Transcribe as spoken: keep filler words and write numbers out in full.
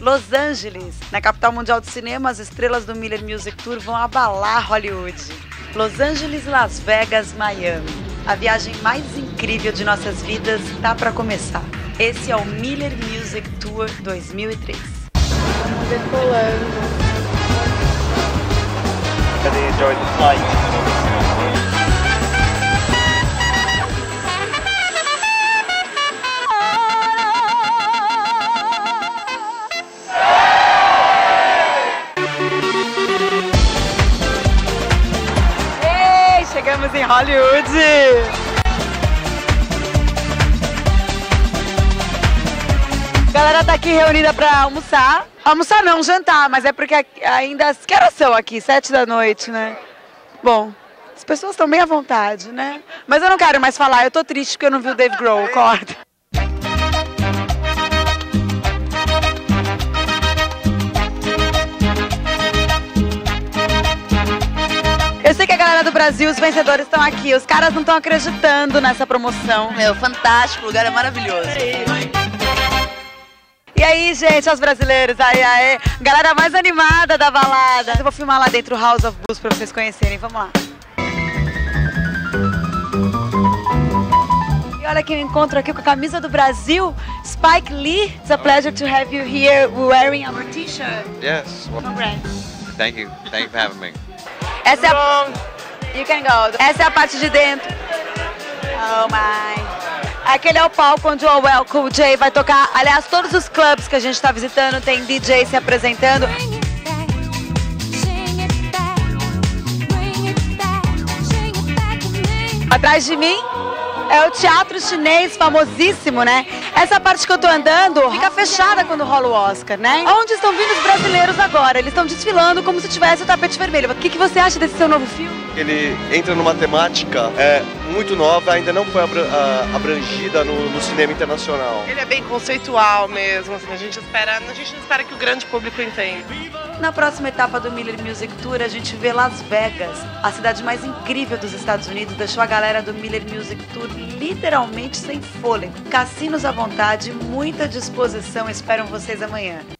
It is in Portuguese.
Los Angeles, na capital mundial do cinema, as estrelas do Miller Music Tour vão abalar Hollywood. Los Angeles, Las Vegas, Miami. A viagem mais incrível de nossas vidas está para começar. Esse é o Miller Music Tour dois mil e três. Decolando. Really enjoyed the flight. Chegamos em Hollywood! A galera tá aqui reunida pra almoçar. Almoçar não, jantar, mas é porque ainda... Que horas são aqui? Sete da noite, né? Bom, as pessoas estão bem à vontade, né? Mas eu não quero mais falar, eu tô triste porque eu não vi o Dave Grohl, corta. Eu sei que a galera do Brasil, os vencedores estão aqui. Os caras não estão acreditando nessa promoção. Meu, fantástico, o lugar é maravilhoso. E aí, gente, os brasileiros, aí, aí, galera mais animada da balada. Eu vou filmar lá dentro o House of Blues pra vocês conhecerem, vamos lá. E olha quem eu encontro aqui com a camisa do Brasil, Spike Lee. It's a pleasure to have you here wearing our t-shirt. Yes. Well, Congrats. thank you. Thank you for having me. Essa é a... You can go. Essa é a parte de dentro. Oh my. Aquele é o palco onde o L L Cool J vai tocar. Aliás, todos os clubes que a gente está visitando tem D J se apresentando. Atrás de mim é o teatro chinês famosíssimo, né? Essa parte que eu tô andando fica fechada quando rola o Oscar, né? Onde estão vindo os brasileiros agora? Eles estão desfilando como se tivesse o tapete vermelho. O que, que você acha desse seu novo filme? Ele entra numa temática é, muito nova, ainda não foi abrangida no, no cinema internacional. Ele é bem conceitual mesmo, assim, a gente espera, a gente não espera que o grande público entenda. Na próxima etapa do Miller Music Tour, a gente vê Las Vegas, a cidade mais incrível dos Estados Unidos, deixou a galera do Miller Music Tour literalmente sem fôlego. Cassinos à vontade, muita disposição esperam vocês amanhã.